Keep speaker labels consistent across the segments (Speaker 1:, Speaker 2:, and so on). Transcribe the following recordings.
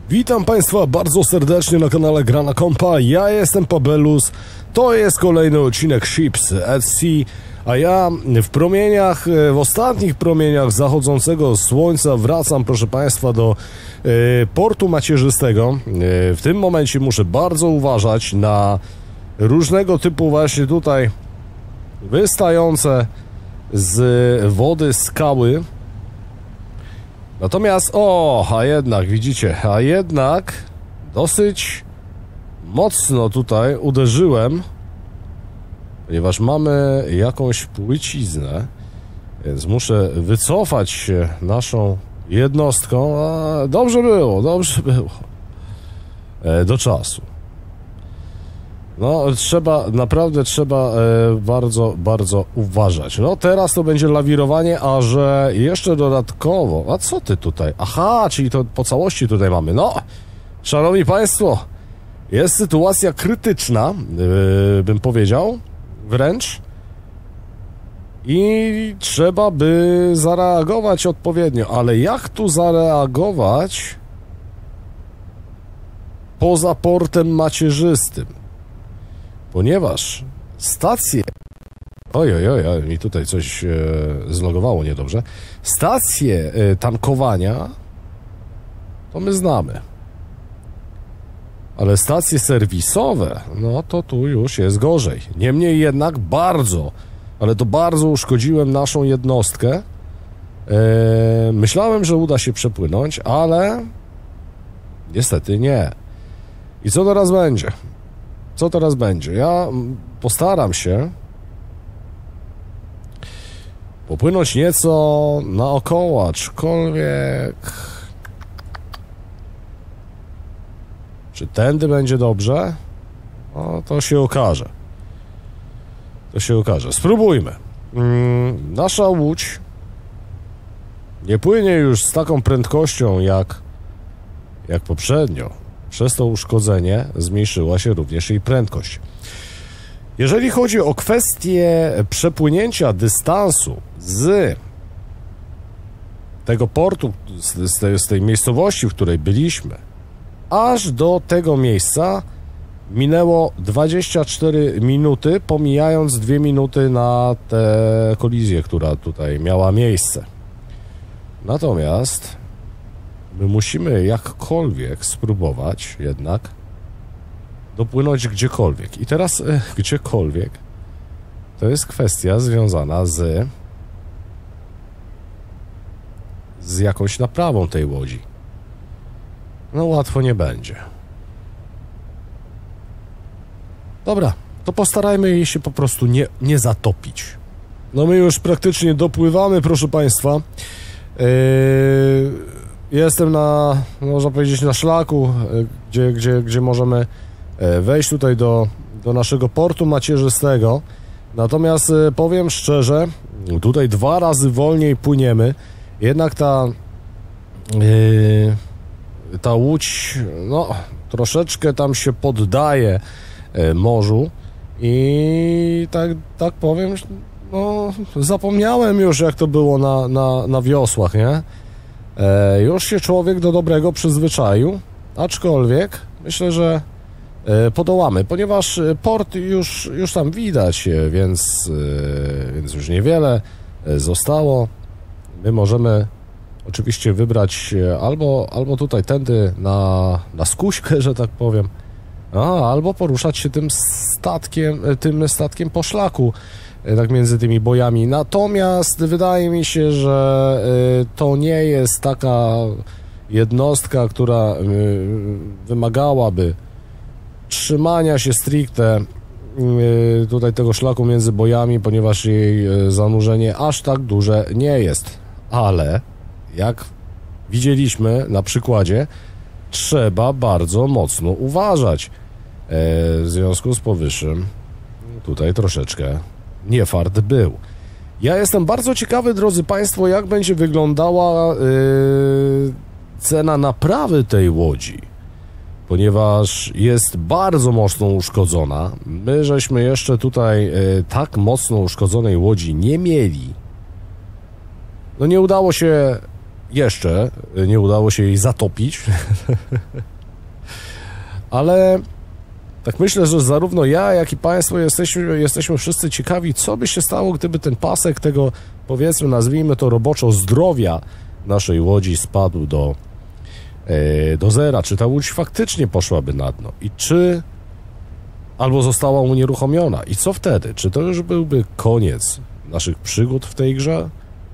Speaker 1: Witam Państwa bardzo serdecznie na kanale Gra na Kompa. Ja jestem Pabelus. To jest kolejny odcinek Ships at Sea. A ja w ostatnich promieniach zachodzącego słońca wracam, proszę Państwa, do portu macierzystego. W tym momencie muszę bardzo uważać na różnego typu właśnie tutaj wystające z wody skały. Natomiast, a jednak dosyć mocno tutaj uderzyłem, ponieważ mamy jakąś płyciznę, więc muszę wycofać się naszą jednostką. Dobrze było do czasu. No, naprawdę trzeba bardzo uważać. No, teraz to będzie lawirowanie, a że jeszcze dodatkowo... A co ty tutaj? Aha, czyli to po całości tutaj mamy. No, szanowni państwo, jest sytuacja krytyczna, bym powiedział, wręcz. I trzeba by zareagować odpowiednio. Ale jak tu zareagować poza portem macierzystym? Ponieważ stacje... Oj, mi tutaj coś zlogowało niedobrze. Stacje tankowania to my znamy. Ale stacje serwisowe, no to tu już jest gorzej. Niemniej jednak bardzo uszkodziłem naszą jednostkę. Myślałem, że uda się przepłynąć, ale niestety nie. I co teraz będzie? Ja postaram się popłynąć nieco naokoło, aczkolwiek... Czy tędy będzie dobrze? No, to się okaże. Spróbujmy. Nasza łódź nie płynie już z taką prędkością jak poprzednio. Przez to uszkodzenie zmniejszyła się również jej prędkość. Jeżeli chodzi o kwestię przepłynięcia dystansu z tego portu, z tej miejscowości, w której byliśmy, aż do tego miejsca minęło 24 minuty, pomijając 2 minuty na tę kolizję, która tutaj miała miejsce. Natomiast my musimy jakkolwiek spróbować jednak dopłynąć gdziekolwiek. I teraz gdziekolwiek to jest kwestia związana z jakąś naprawą tej łodzi. No łatwo nie będzie. Dobra, to postarajmy jej się po prostu nie zatopić. No my już praktycznie dopływamy, proszę Państwa. Jestem można powiedzieć, na szlaku, gdzie możemy wejść tutaj do naszego portu macierzystego. Natomiast powiem szczerze, tutaj 2 razy wolniej płyniemy. Jednak ta łódź, no, troszeczkę tam się poddaje morzu i tak powiem, no, zapomniałem już, jak to było na wiosłach, nie? Już się człowiek do dobrego przyzwyczaił, aczkolwiek myślę, że podołamy, ponieważ port już tam widać, więc już niewiele zostało. My możemy oczywiście wybrać albo tutaj tędy na skuśkę, że tak powiem, albo poruszać się tym statkiem po szlaku, tak między tymi bojami. Natomiast wydaje mi się, że to nie jest taka jednostka, która wymagałaby trzymania się stricte tutaj tego szlaku między bojami, ponieważ jej zanurzenie aż tak duże nie jest. Ale jak widzieliśmy na przykładzie, trzeba bardzo mocno uważać. W związku z powyższym tutaj troszeczkę niefart był. Ja jestem bardzo ciekawy, drodzy Państwo, jak będzie wyglądała cena naprawy tej łodzi, ponieważ jest bardzo mocno uszkodzona. My żeśmy jeszcze tutaj tak mocno uszkodzonej łodzi nie mieli. No nie udało się jeszcze nie udało się jej zatopić, ale tak myślę, że zarówno ja, jak i Państwo jesteśmy wszyscy ciekawi, co by się stało, gdyby ten pasek tego, powiedzmy, nazwijmy to roboczo, zdrowia naszej łodzi spadł do zera. Czy ta łódź faktycznie poszłaby na dno? I czy albo została unieruchomiona? I co wtedy? Czy to już byłby koniec naszych przygód w tej grze?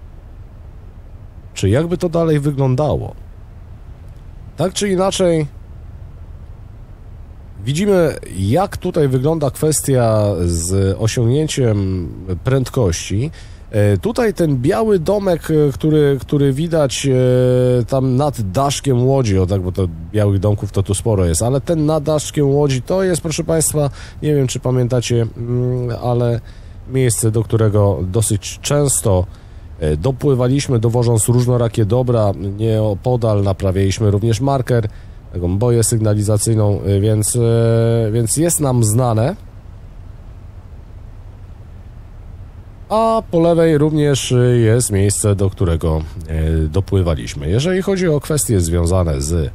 Speaker 1: Czy jakby to dalej wyglądało? Tak czy inaczej, widzimy, jak tutaj wygląda kwestia z osiągnięciem prędkości. Tutaj ten biały domek, który widać tam nad daszkiem łodzi, o tak, bo to białych domków to tu sporo jest, ale ten nad daszkiem łodzi to jest, proszę Państwa, nie wiem, czy pamiętacie, ale miejsce, do którego dosyć często dopływaliśmy, dowożąc różnorakie dobra. Nieopodal naprawialiśmy również marker, taką boję sygnalizacyjną, więc jest nam znane. A po lewej również jest miejsce, do którego dopływaliśmy. Jeżeli chodzi o kwestie związane z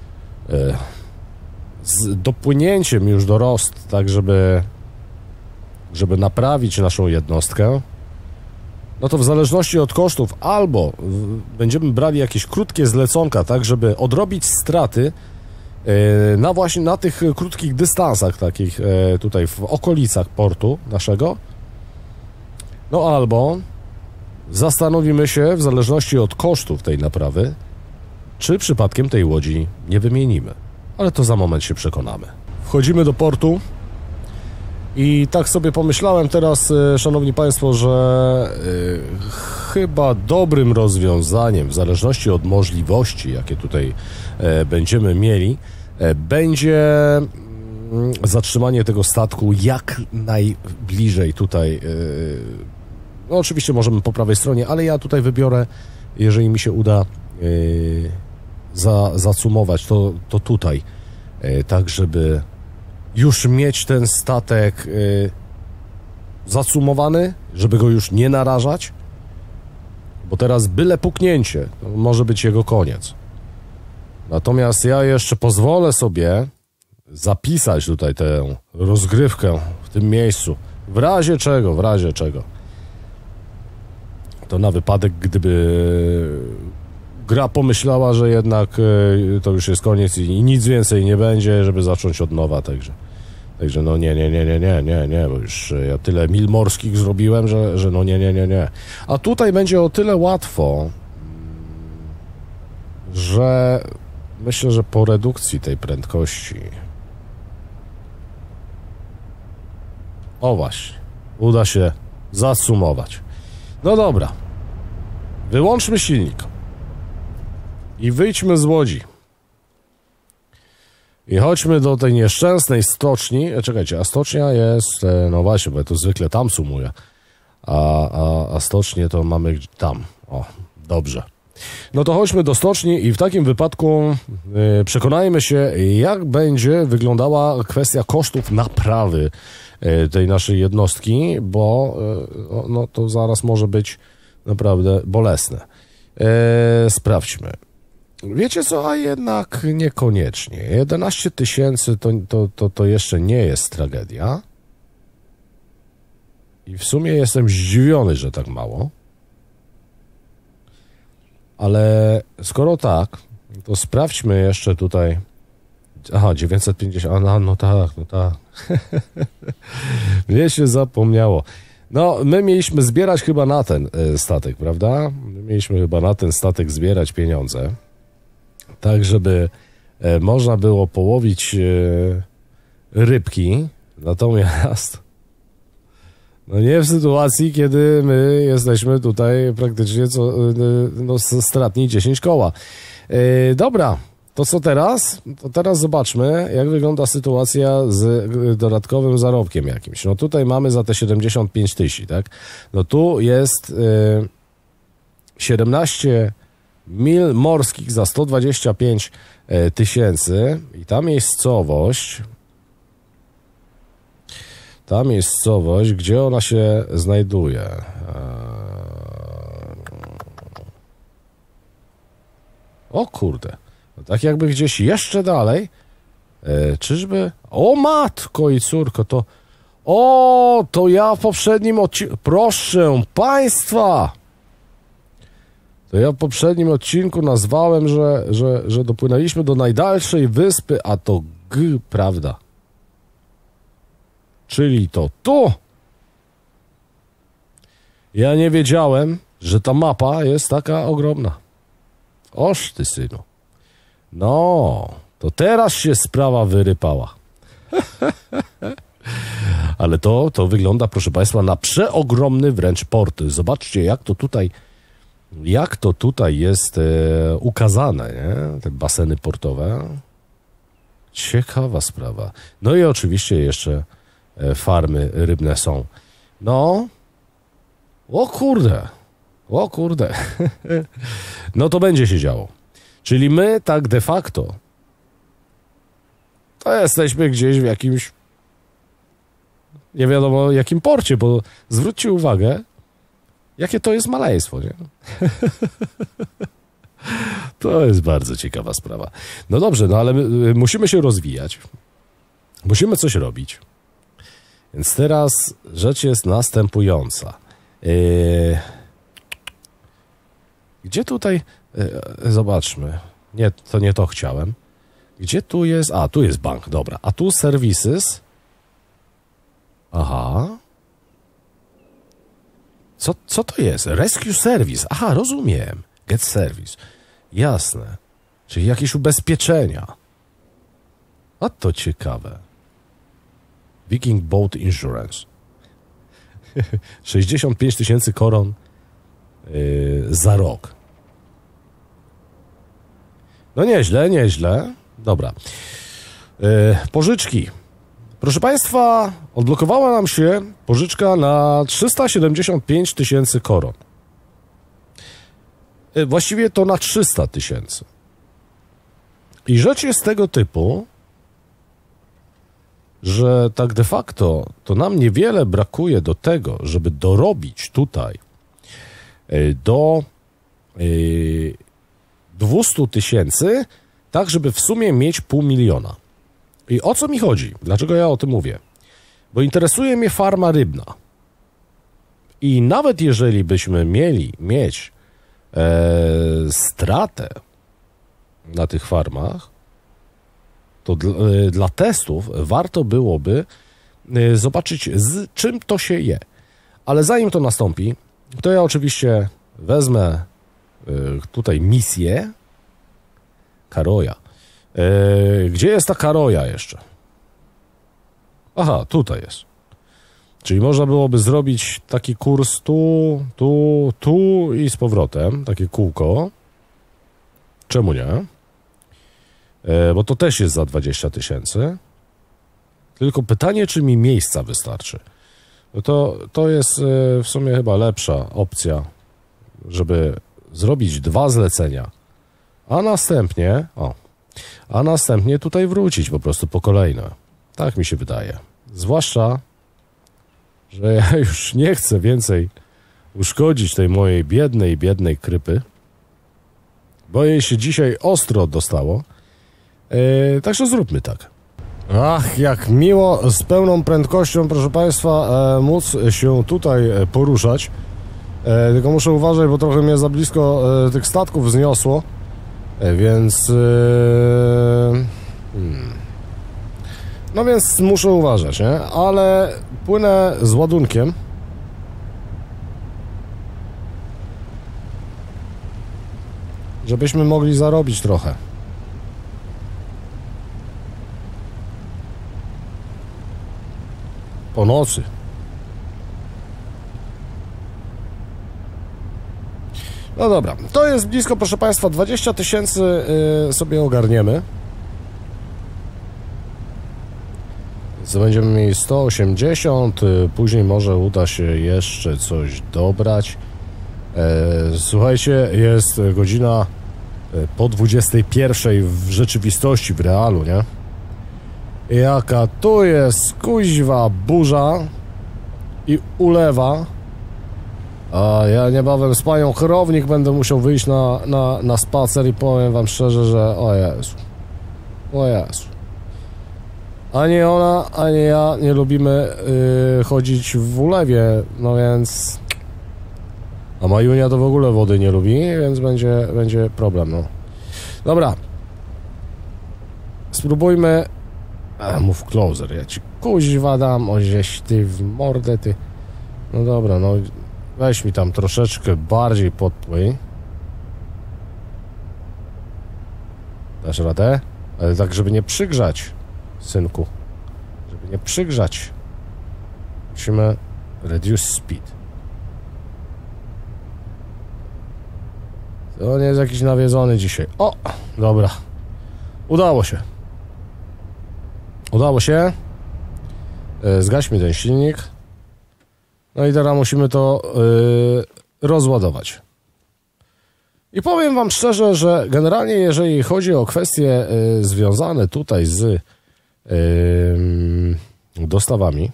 Speaker 1: dopłynięciem już do Rost, tak żeby naprawić naszą jednostkę, no to w zależności od kosztów albo będziemy brali jakieś krótkie zleconka, tak żeby odrobić straty właśnie na tych krótkich dystansach, takich tutaj w okolicach portu naszego, no albo zastanowimy się, w zależności od kosztów tej naprawy, czy przypadkiem tej łodzi nie wymienimy. Ale to za moment się przekonamy. Wchodzimy do portu i tak sobie pomyślałem teraz, szanowni państwo, że chyba dobrym rozwiązaniem, w zależności od możliwości, jakie tutaj będziemy mieli, będzie zatrzymanie tego statku jak najbliżej tutaj. No oczywiście możemy po prawej stronie, ale ja tutaj wybiorę, jeżeli mi się uda zacumować, to tutaj, tak żeby już mieć ten statek zacumowany, żeby go już nie narażać, bo teraz byle puknięcie, to może być jego koniec. Natomiast ja jeszcze pozwolę sobie zapisać tutaj tę rozgrywkę w tym miejscu, w razie czego. To na wypadek, gdyby gra pomyślała, że jednak to już jest koniec i nic więcej nie będzie, żeby zacząć od nowa, także no nie, bo już ja tyle mil morskich zrobiłem, że no nie. A tutaj będzie o tyle łatwo, że myślę, że po redukcji tej prędkości, o właśnie, uda się zasumować. No dobra, wyłączmy silnik i wyjdźmy z łodzi i chodźmy do tej nieszczęsnej stoczni. Czekajcie, a stocznia jest, no właśnie, bo ja to zwykle tam sumuję, a stocznię to mamy tam. O, dobrze. No to chodźmy do stoczni i w takim wypadku przekonajmy się, jak będzie wyglądała kwestia kosztów naprawy tej naszej jednostki, bo no to zaraz może być naprawdę bolesne. Sprawdźmy. Wiecie co, a jednak niekoniecznie. 11 000 to jeszcze nie jest tragedia. I w sumie jestem zdziwiony, że tak mało. Ale skoro tak, to sprawdźmy jeszcze tutaj. Aha, 950, no tak. Mnie się zapomniało. No, my mieliśmy zbierać chyba na ten statek, prawda? My mieliśmy chyba na ten statek zbierać pieniądze, tak żeby można było połowić rybki, natomiast no nie w sytuacji, kiedy my jesteśmy tutaj praktycznie stratni 10 koła. Dobra, to co teraz? To teraz zobaczmy, jak wygląda sytuacja z dodatkowym zarobkiem jakimś. No tutaj mamy za te 75 000, tak? No tu jest 17 mil morskich za 125 000 i ta miejscowość, gdzie ona się znajduje? O kurde. No tak jakby gdzieś jeszcze dalej. Czyżby? O matko i córko, to... O, to ja w poprzednim odcinku... Proszę państwa! To ja w poprzednim odcinku nazwałem, że dopłynęliśmy do najdalszej wyspy, a to prawda. Czyli to tu. Ja nie wiedziałem, że ta mapa jest taka ogromna. Oż ty, synu. No, to teraz się sprawa wyrypała. Ale to wygląda, proszę państwa, na przeogromny wręcz port. Zobaczcie, jak to tutaj jest ukazane, nie? Te baseny portowe. Ciekawa sprawa. No i oczywiście jeszcze farmy rybne są. No. O kurde. No to będzie się działo. Czyli my tak de facto to jesteśmy gdzieś w jakimś nie wiadomo jakim porcie, bo zwróćcie uwagę, jakie to jest maleństwo, nie? To jest bardzo ciekawa sprawa. No dobrze, no ale musimy się rozwijać. Musimy coś robić. Więc teraz rzecz jest następująca. Gdzie tutaj... zobaczmy. Nie, to nie to chciałem. Gdzie tu jest... A, tu jest bank, dobra. A tu services. Aha. Co to jest? Rescue service. Aha, rozumiem. Get service. Jasne. Czyli jakieś ubezpieczenia. A to ciekawe. Viking Boat Insurance. 65 000 koron za rok. No nieźle. Dobra. Pożyczki. Proszę państwa, odblokowała nam się pożyczka na 375 000 koron. Właściwie to na 300 000. I rzecz jest tego typu, że tak de facto to nam niewiele brakuje do tego, żeby dorobić tutaj do 200 000, tak żeby w sumie mieć 500 000. I o co mi chodzi? Dlaczego ja o tym mówię? Bo interesuje mnie farma rybna. I nawet jeżeli byśmy mieć stratę na tych farmach, to dla testów warto byłoby zobaczyć, z czym to się je. Ale zanim to nastąpi, to ja oczywiście wezmę tutaj misję Karoja. Gdzie jest ta Karoja jeszcze? Aha, tutaj jest. Czyli można byłoby zrobić taki kurs tu i z powrotem. Takie kółko. Czemu nie? Bo to też jest za 20 000. Tylko pytanie, czy mi miejsca wystarczy. No to jest w sumie chyba lepsza opcja, żeby zrobić 2 zlecenia, a następnie tutaj wrócić po prostu po kolejne. Tak mi się wydaje. Zwłaszcza, że ja już nie chcę więcej uszkodzić tej mojej biednej krypy, bo jej się dzisiaj ostro dostało. Także zróbmy tak. Ach, jak miło z pełną prędkością, proszę państwa, móc się tutaj poruszać. Tylko muszę uważać, bo trochę mnie za blisko tych statków zniosło, więc no więc muszę uważać, nie? Ale płynę z ładunkiem. Żebyśmy mogli zarobić trochę. Po nocy. No dobra, to jest blisko, proszę państwa, 20 000 sobie ogarniemy. Więc będziemy mieli 180, później może uda się jeszcze coś dobrać. Słuchajcie, jest godzina po 21 w rzeczywistości, w realu, nie? Jaka tu jest kuźwa burza i ulewa. A ja niebawem z panią kierownik będę musiał wyjść na spacer i powiem wam szczerze, że o Jezu. O Jezu. Ani ona, ani ja nie lubimy chodzić w ulewie, no więc... A Majunia to w ogóle wody nie lubi, więc będzie problem, no. Dobra. Spróbujmy... move closer, ja ci kuźwa dam, ożeś ty w mordę, ty. No dobra, no weź mi tam troszeczkę bardziej podpłyń. Dasz radę? Ale tak, żeby nie przygrzać, synku. Żeby nie przygrzać. Musimy reduce speed. To nie jest jakiś nawiedzony dzisiaj. O! Dobra. Udało się. Udało się. Zgaśmy ten silnik. No i teraz musimy to rozładować. I powiem wam szczerze, że generalnie jeżeli chodzi o kwestie związane tutaj z dostawami,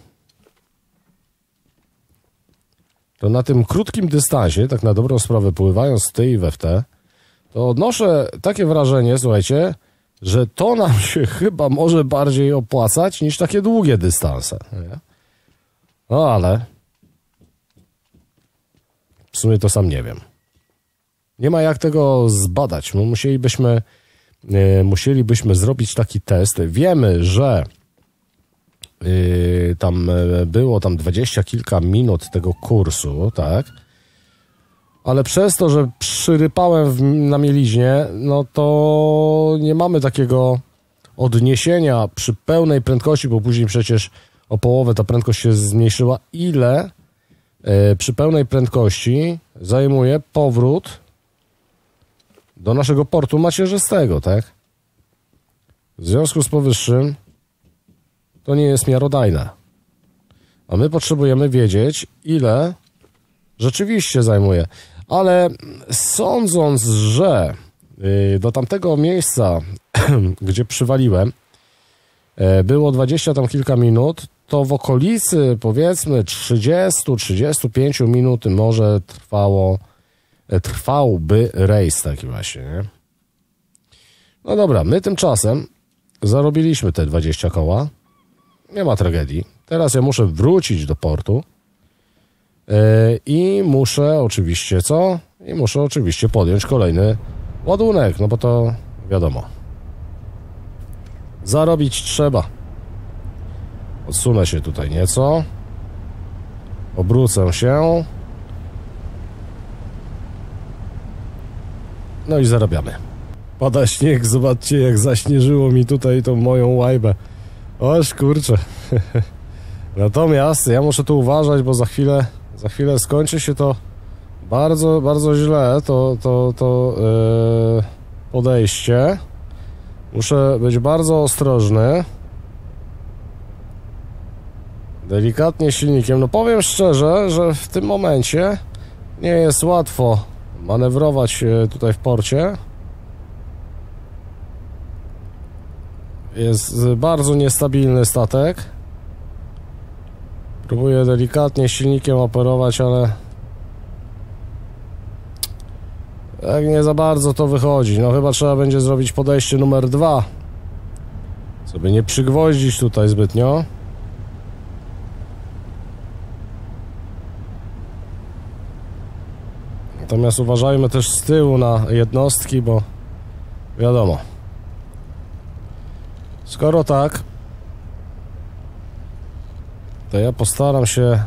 Speaker 1: to na tym krótkim dystansie, tak na dobrą sprawę pływając w ty i we w te, to odnoszę takie wrażenie, słuchajcie, że to nam się chyba może bardziej opłacać niż takie długie dystanse. Nie? No ale w sumie to sam nie wiem. Nie ma jak tego zbadać. No, musielibyśmy zrobić taki test. Wiemy, że tam było 20 kilka minut tego kursu, tak? Ale przez to, że przyrypałem na mieliźnie, no to nie mamy takiego odniesienia przy pełnej prędkości, bo później przecież o połowę ta prędkość się zmniejszyła. Ile przy pełnej prędkości zajmuje powrót do naszego portu macierzystego, tak? W związku z powyższym to nie jest miarodajne. A my potrzebujemy wiedzieć, ile rzeczywiście zajmuje. Ale sądząc, że do tamtego miejsca, gdzie przywaliłem, było 20 tam kilka minut, to w okolicy powiedzmy 30-35 minut może trwałby rejs taki właśnie, nie? No dobra, my tymczasem zarobiliśmy te 20 koła. Nie ma tragedii. Teraz ja muszę wrócić do portu i muszę oczywiście co? I muszę oczywiście podjąć kolejny ładunek, no bo to wiadomo. Zarobić trzeba. Odsunę się tutaj nieco. Obrócę się. No i zarabiamy. Pada śnieg, zobaczcie jak zaśnieżyło mi tutaj tą moją łajbę. Oż kurczę. Natomiast ja muszę tu uważać, bo za chwilę skończy się to bardzo, bardzo źle, to podejście. Muszę być bardzo ostrożny. Delikatnie silnikiem. No powiem szczerze, że w tym momencie nie jest łatwo manewrować tutaj w porcie. Jest bardzo niestabilny statek. Próbuję delikatnie silnikiem operować, ale tak nie za bardzo to wychodzi. No chyba trzeba będzie zrobić podejście numer 2, żeby nie przygwoździć tutaj zbytnio. Natomiast uważajmy też z tyłu na jednostki, bo wiadomo. Skoro tak, to ja postaram się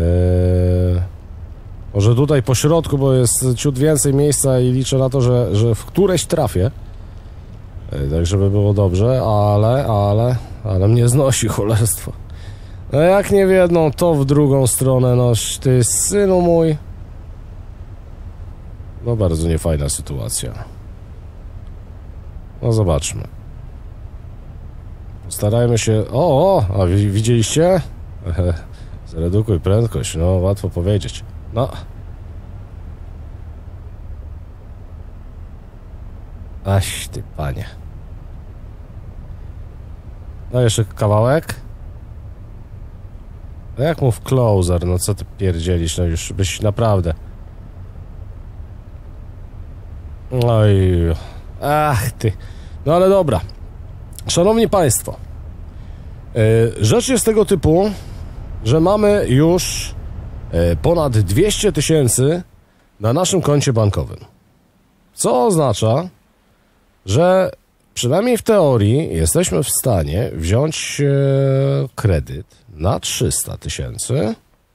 Speaker 1: może tutaj po środku, bo jest ciut więcej miejsca i liczę na to, że w któreś trafię. Tak, żeby było dobrze, ale mnie znosi cholerstwo. No jak nie w jedną, to w drugą stronę, no ty synu mój. No bardzo niefajna sytuacja. No zobaczmy. Starajmy się... a widzieliście? Zredukuj prędkość, no łatwo powiedzieć. No. Aś ty panie. No jeszcze kawałek. A jak mów closer? No co ty pierdzielisz? No już byś naprawdę... Oj... Ach ty... No ale dobra. Szanowni Państwo, rzecz jest tego typu, że mamy już ponad 200 000 na naszym koncie bankowym. Co oznacza, że przynajmniej w teorii jesteśmy w stanie wziąć kredyt na 300 000.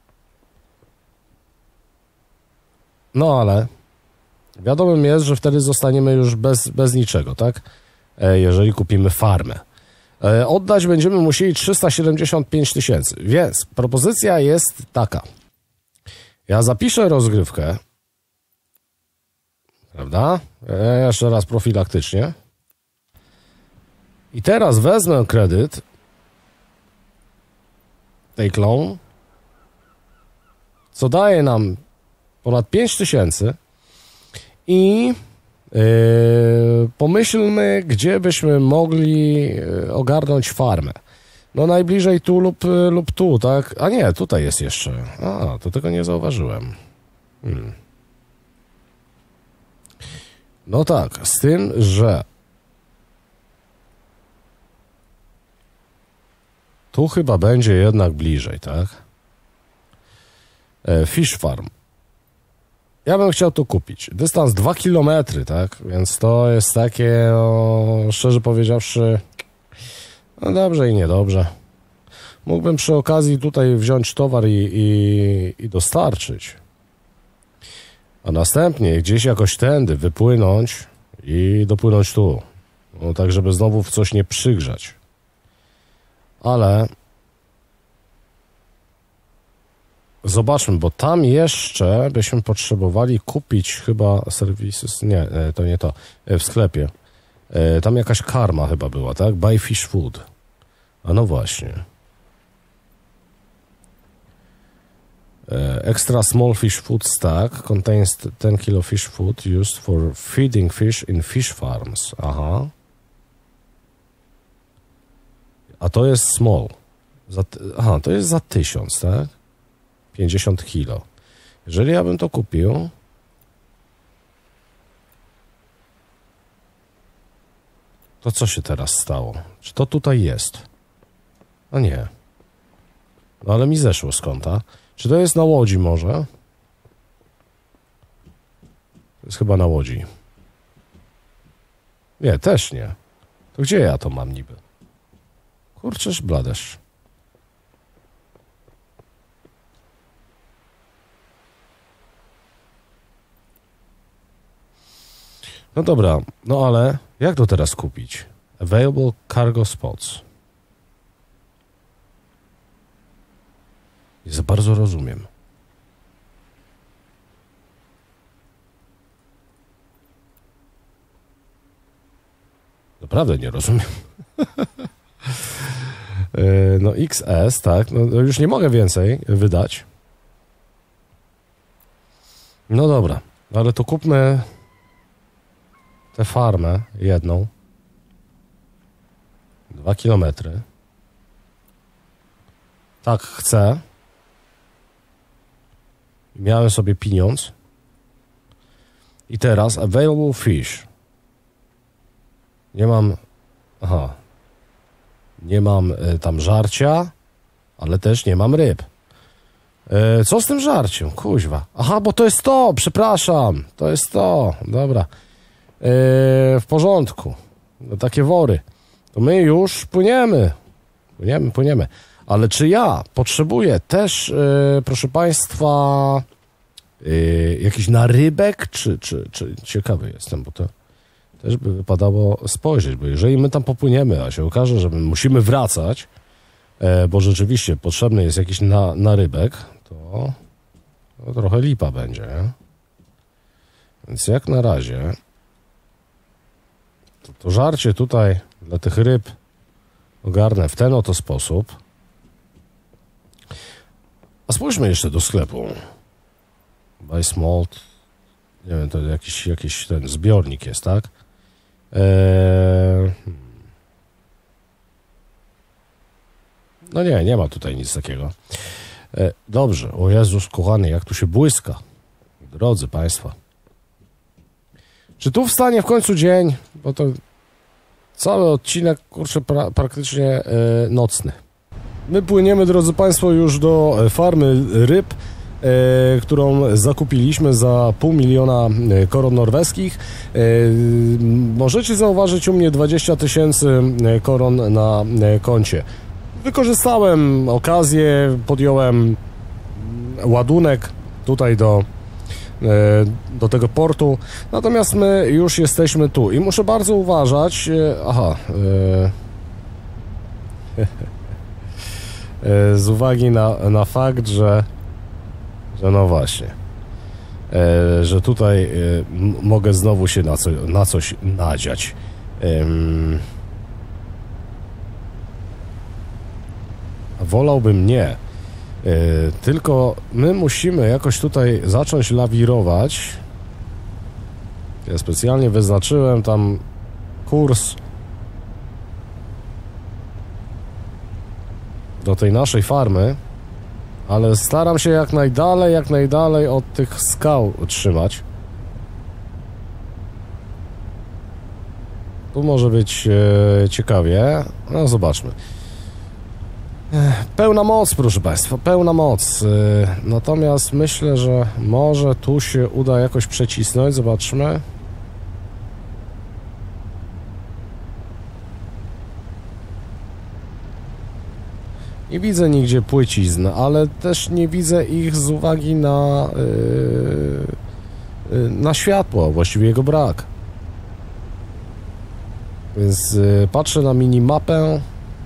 Speaker 1: No ale wiadomym jest, że wtedy zostaniemy już bez niczego, tak? Jeżeli kupimy farmę. Oddać będziemy musieli 375 000, więc propozycja jest taka. Ja zapiszę rozgrywkę, prawda? Jeszcze raz profilaktycznie. I teraz wezmę kredyt, take loan, co daje nam ponad 5000 i pomyślmy, gdzie byśmy mogli ogarnąć farmę. No najbliżej tu lub tu, tak? A nie, tutaj jest jeszcze. A, to tego nie zauważyłem. No tak, z tym, że tu chyba będzie jednak bliżej, tak? Fish Farm. Ja bym chciał to kupić. Dystans 2 km, tak? Więc to jest takie, no, szczerze powiedziawszy, no dobrze i niedobrze. Mógłbym przy okazji tutaj wziąć towar i dostarczyć. A następnie gdzieś jakoś tędy wypłynąć i dopłynąć tu. No, tak, żeby znowu w coś nie przygrzać. Ale zobaczmy, bo tam jeszcze byśmy potrzebowali kupić chyba serwisy. Nie, to nie to. W sklepie. Tam jakaś karma chyba była, tak? Buy fish food. A no właśnie. Extra small fish food stack contains 10 kilo fish food used for feeding fish in fish farms. Aha. A to jest small. Aha, to jest za 1000, tak? 50 kilo. Jeżeli ja bym to kupił, to co się teraz stało? Czy to tutaj jest? A nie. No ale mi zeszło z konta. Czy to jest na łodzi może? To jest chyba na łodzi. Nie, też nie. To gdzie ja to mam niby? Kurczesz bladesz. No dobra, no ale jak to teraz kupić? Available cargo spots. Nie za bardzo rozumiem. Naprawdę nie rozumiem. No XS, tak, no już nie mogę więcej wydać. No dobra, ale to kupmy tę farmę jedną. 2 kilometry. Tak chcę. Miałem sobie pieniądz. I teraz available fish. Nie mam... Aha. Nie mam tam żarcia, ale też nie mam ryb. Co z tym żarciem? Kuźwa. Aha, bo to jest to, przepraszam. To jest to, dobra. W porządku. No, takie wory. To my już płyniemy. Płyniemy. Ale czy ja potrzebuję też, proszę Państwa, jakiś narybek? Czy ciekawy jestem, bo to też by wypadało spojrzeć, bo jeżeli my tam popłyniemy, a się okaże, że my musimy wracać, bo rzeczywiście potrzebny jest jakiś narybek, to trochę lipa będzie. Nie? Więc jak na razie to żarcie tutaj dla tych ryb ogarnę w ten oto sposób. A spójrzmy jeszcze do sklepu. Buy smalt. Nie wiem, to jakiś ten zbiornik jest, tak? No nie ma tutaj nic takiego. Dobrze, o Jezus kochany, jak tu się błyska. Drodzy Państwo. Czy tu wstanie w końcu dzień? Bo to cały odcinek, kurczę, praktycznie nocny. My płyniemy, drodzy Państwo, już do farmy ryb, którą zakupiliśmy za 500 000 koron norweskich. Możecie zauważyć u mnie 20 000 koron na koncie. Wykorzystałem okazję, podjąłem ładunek tutaj do tego portu, natomiast my już jesteśmy tu i muszę bardzo uważać, z uwagi na fakt, że no właśnie, że tutaj mogę znowu się na coś nadziać. Wolałbym nie. Tylko my musimy jakoś tutaj zacząć lawirować. Ja specjalnie wyznaczyłem tam kurs do tej naszej farmy, ale staram się jak najdalej od tych skał trzymać. Tu może być ciekawie. No zobaczmy. Pełna moc, proszę Państwa, pełna moc. Natomiast myślę, że może tu się uda jakoś przecisnąć. Zobaczmy. Nie widzę nigdzie płycizn, ale też nie widzę ich z uwagi na światło, właściwie jego brak. Więc patrzę na minimapę.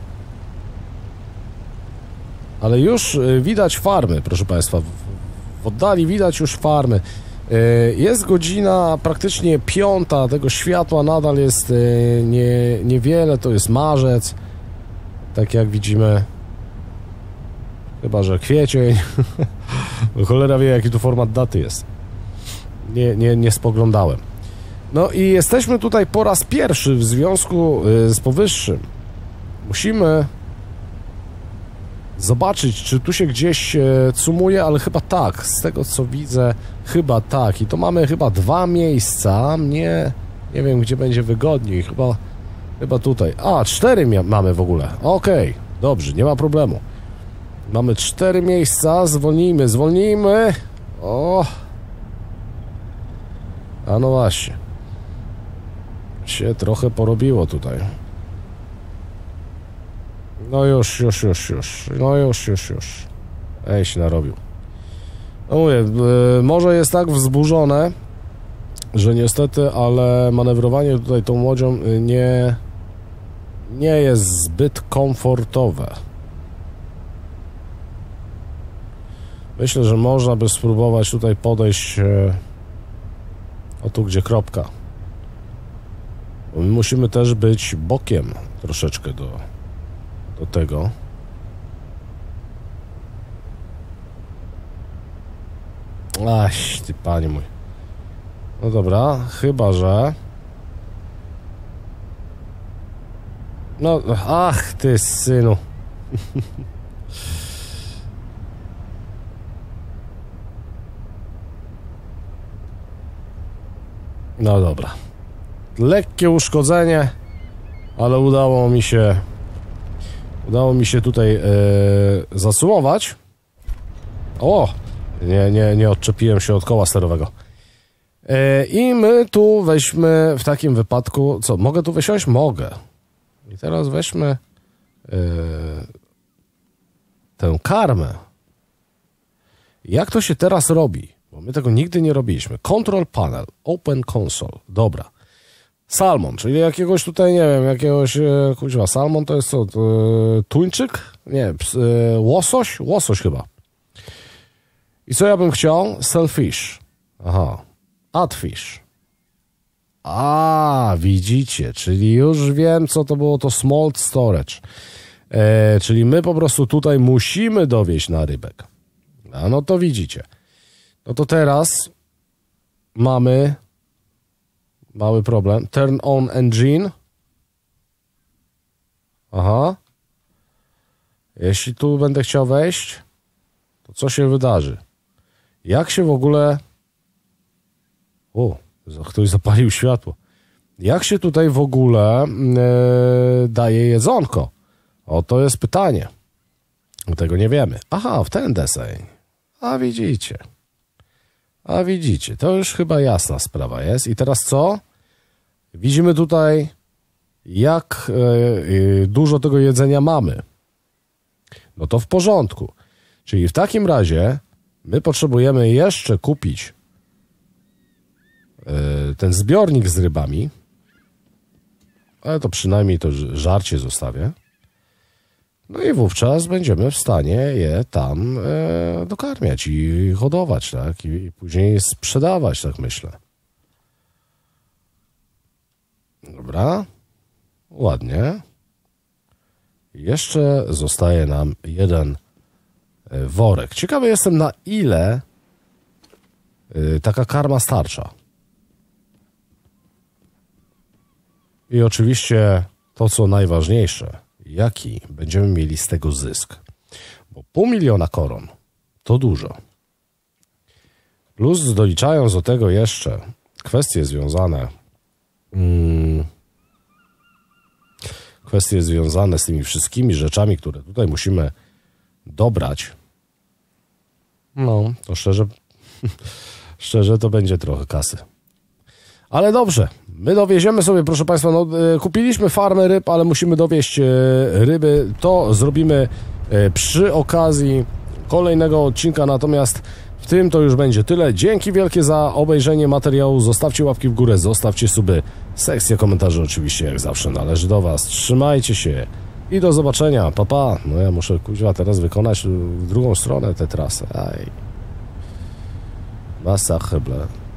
Speaker 1: Ale już widać farmy, proszę Państwa. W oddali widać już farmy. Jest godzina praktycznie 5, tego światła nadal jest niewiele, to jest marzec. Tak jak widzimy. Chyba że kwiecień. Cholera wie, jaki tu format daty jest. Nie spoglądałem. No i jesteśmy tutaj po raz pierwszy w związku z powyższym. Musimy zobaczyć, czy tu się gdzieś cumuje, ale chyba tak, z tego co widzę, chyba tak. I to mamy chyba 2 miejsca, nie wiem, gdzie będzie wygodniej, chyba tutaj. 4 mamy w ogóle, okej, dobrze, nie ma problemu. Mamy 4 miejsca, zwolnijmy. O! A no właśnie. Się trochę porobiło tutaj. No już. No już. Ej, się narobił. No mówię, morze jest tak wzburzone, że niestety, ale manewrowanie tutaj tą łodzią nie jest zbyt komfortowe. Myślę, że można by spróbować tutaj podejść o tu, gdzie kropka. Bo my musimy też być bokiem troszeczkę do tego. Aś, ty panie mój. No dobra, chyba że... No, ach, ty synu. No dobra. Lekkie uszkodzenie, ale udało mi się tutaj zasumować. O! Nie odczepiłem się od koła sterowego. I my tu weźmy w takim wypadku... Co, mogę tu wysiąść? Mogę. I teraz weźmy tę karmę. Jak to się teraz robi? Bo my tego nigdy nie robiliśmy. Control panel, open console. Dobra. Salmon, czyli jakiegoś tutaj, nie wiem, kuźwa, salmon to jest co? Tuńczyk? Nie, łosoś? Łosoś chyba. I co ja bym chciał? Sell fish. Aha. Add fish. Widzicie, czyli już wiem, co to było to smolt storage. Czyli my po prostu tutaj musimy dowieźć na rybek. No to widzicie. No to teraz mamy mały problem. Turn on engine. Aha. Jeśli tu będę chciał wejść. to co się wydarzy? Jak się w ogóle... O, ktoś zapalił światło. Jak się tutaj w ogóle daje jedzonko? O, to jest pytanie. Tego nie wiemy. Aha, w ten deseń. A widzicie, to już chyba jasna sprawa jest. I teraz co? Widzimy tutaj, jak dużo tego jedzenia mamy. No to w porządku. Czyli w takim razie my potrzebujemy jeszcze kupić ten zbiornik z rybami, ale to przynajmniej to żarcie zostawię. No i wówczas będziemy w stanie je tam dokarmiać i hodować, tak? I później sprzedawać, tak myślę. Dobra. Ładnie. Jeszcze zostaje nam jeden worek. Ciekawy jestem, na ile taka karma starcza. I oczywiście to, co najważniejsze, jaki będziemy mieli z tego zysk. Bo 500 000 koron to dużo. Plus doliczając do tego jeszcze kwestie związane z tymi wszystkimi rzeczami, które tutaj musimy dobrać, no to szczerze to będzie trochę kasy. Ale dobrze, my dowieziemy sobie, proszę Państwa, no, kupiliśmy farmę ryb, ale musimy dowieźć ryby. To zrobimy przy okazji kolejnego odcinka, natomiast w tym to już będzie tyle. Dzięki wielkie za obejrzenie materiału. Zostawcie łapki w górę, zostawcie suby. Sekcja komentarzy oczywiście jak zawsze należy do Was. Trzymajcie się i do zobaczenia. Pa, pa. No ja muszę, kuźwa, teraz wykonać w drugą stronę tę trasę. Aj. Masakre.